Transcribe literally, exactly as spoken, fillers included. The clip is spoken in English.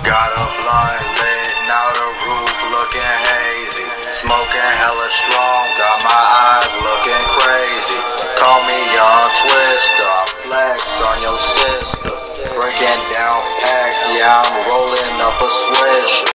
Got a blunt lit, now the roof looking hazy. Smoking hella strong, got my eyes looking crazy. Call me Young Twister, I flex on your sister. Breaking down packs, yeah, I'm rolling up a switch.